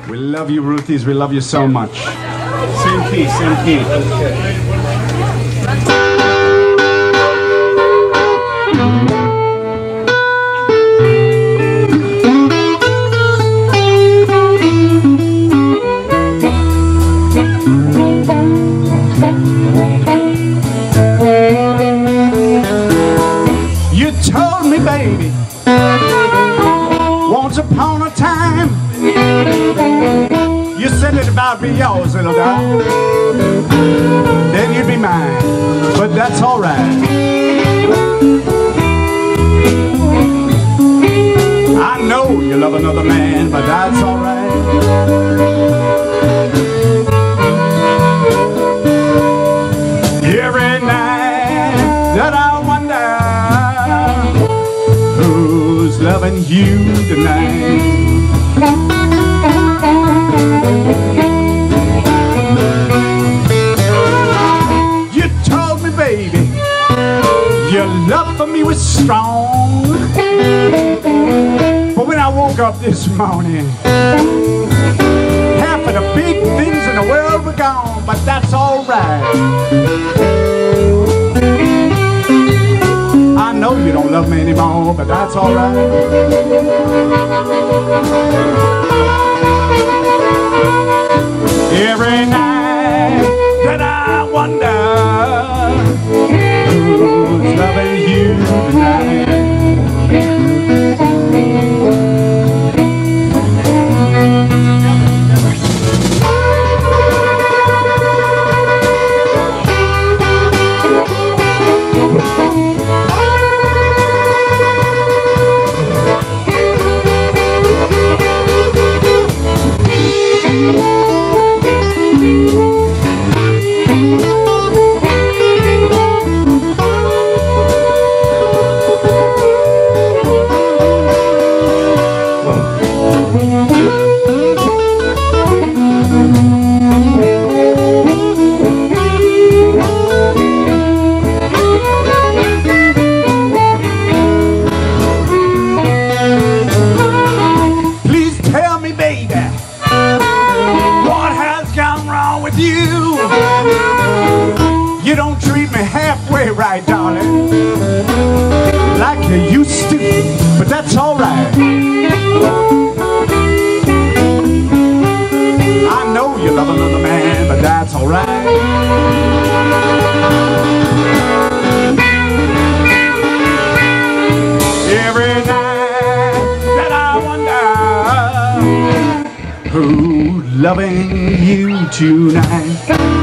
We love you, Ruthie's. We love you so much. Same key, same key. Okay. You told me, baby, once upon a time, you said it about be yours, little dog, then you'd be mine, but that's all right. I know you love another man, but that's all right. Every night that I wonder who's loving you tonight. You told me, baby, your love for me was strong, but when I woke up this morning, half of the big things in the world were gone, but that's all right. I know you don't love me anymore, but that's all right. Every night that I wonder who's loving you tonight. You don't treat me halfway right, darling, like you used to, but that's all right. I know you love another man, but that's all right. Every night that I wonder who's loving you tonight.